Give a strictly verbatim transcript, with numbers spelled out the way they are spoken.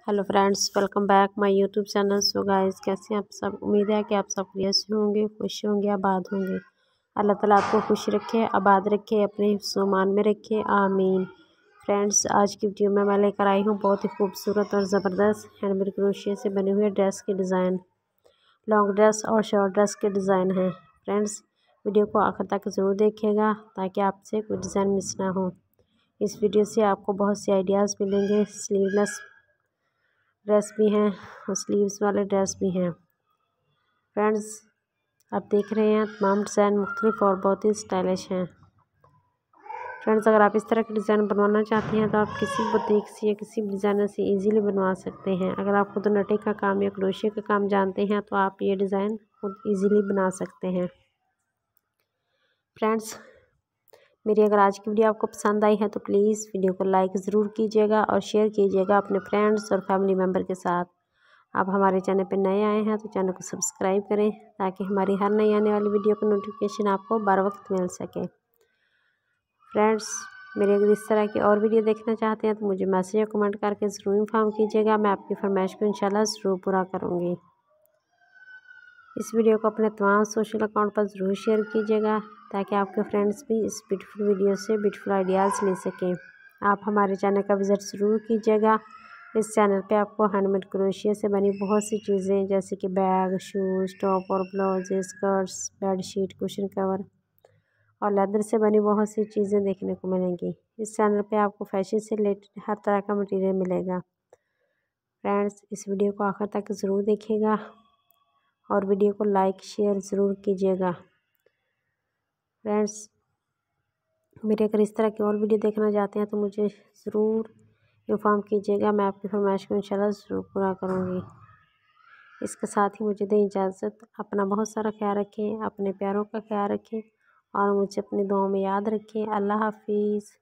Hello friends, welcome back my YouTube channel. So guys, कैसे हैं आप सब। उम्मीद है कि आप सब बढ़िया से होंगे, खुश होंगे, आबाद होंगे। अल्लाह ताला आपको खुश रखे, आबाद रखे, अपने सामान में रखे, आमीन। फ्रेंड्स, आज की वीडियो में मैं लेकर आई हूँ बहुत ही खूबसूरत और ज़बरदस्त हैंडमेड क्रोशिया से बने हुए ड्रेस के डिज़ाइन। लॉन्ग ड्रेस और शॉर्ट ड्रेस के डिज़ाइन हैं। फ्रेंड्स, वीडियो को आखिर तक ज़रूर देखिएगा ताकि आपसे कोई डिज़ाइन मिस ना हो। इस वीडियो से आपको बहुत से आइडियाज़ मिलेंगे। स्लीवलेस ड्रेस भी हैं और स्लीव्स वाले ड्रेस भी हैं। फ्रेंड्स, आप देख रहे हैं तमाम डिज़ाइन मुख्तलिफ और बहुत ही स्टाइलिश हैं। फ्रेंड्स, अगर आप इस तरह के डिज़ाइन बनवाना चाहते हैं तो आप किसी बुटीक से या किसी डिज़ाइनर से इजीली बनवा सकते हैं। अगर आप खुद नटे का काम या क्रोशिया का काम जानते हैं तो आप ये डिज़ाइन खुद ईज़िली बना सकते हैं। फ्रेंड्स, मेरी अगर आज की वीडियो आपको पसंद आई है तो प्लीज़ वीडियो को लाइक ज़रूर कीजिएगा और शेयर कीजिएगा अपने फ्रेंड्स और फैमिली मेम्बर के साथ। आप हमारे चैनल पर नए आए हैं तो चैनल को सब्सक्राइब करें ताकि हमारी हर नई आने वाली वीडियो का नोटिफिकेशन आपको बर वक्त मिल सके। फ्रेंड्स, मेरे अगर इस तरह की और वीडियो देखना चाहते हैं तो मुझे मैसेज या कमेंट करके ज़रूर इन्फॉर्म कीजिएगा। मैं आपकी फरमाइश को इंशाल्लाह ज़रूर पूरा करूँगी। इस वीडियो को अपने तमाम सोशल अकाउंट पर ज़रूर शेयर कीजिएगा ताकि आपके फ्रेंड्स भी इस ब्यूटीफुल वीडियो से ब्यूटीफुल आइडियाज़ ले सकें। आप हमारे चैनल का विज़िट ज़रूर कीजिएगा। इस चैनल पे आपको हैंडमेड क्रोशिया से बनी बहुत सी चीज़ें जैसे कि बैग, शूज़, टॉप और blouse, skirts, bedsheet, cushion cover और लेदर से बनी बहुत सी चीज़ें देखने को मिलेंगी। इस चैनल पे आपको फैशन से रिलेटेड हर तरह का मटेरियल मिलेगा। फ्रेंड्स, इस वीडियो को आखिर तक ज़रूर देखिएगा और वीडियो को लाइक शेयर ज़रूर कीजिएगा। फ्रेंड्स, मेरे अगर इस तरह की और वीडियो देखना चाहते हैं तो मुझे ज़रूर इन्फॉर्म कीजिएगा। मैं आपकी फरमाइश को इंशाल्लाह ज़रूर पूरा करूँगी। इसके साथ ही मुझे दें इजाज़त। अपना बहुत सारा ख्याल रखें, अपने प्यारों का ख्याल रखें और मुझे अपनी दुआओं में याद रखें। अल्लाह हाफिज़।